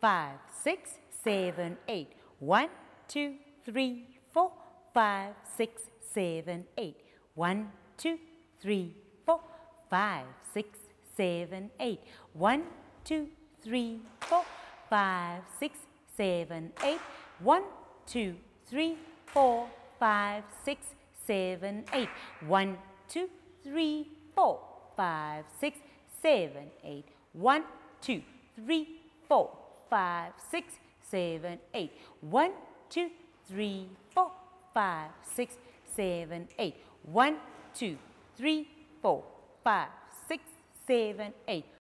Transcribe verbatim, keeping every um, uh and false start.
five, six, seven, eight. One, two, three, four, five, six, seven, eight. One, two, three, four, five, six, seven, eight. One, two, three, four, five, six, seven, eight. One, two, three, four, five, six, seven, eight. One, two, three, four, five, six, seven, eight. One, two, three, four, five, six, seven, eight. One, two, three, four, five, six, seven, eight. One, two, three, four, five, six, seven, eight.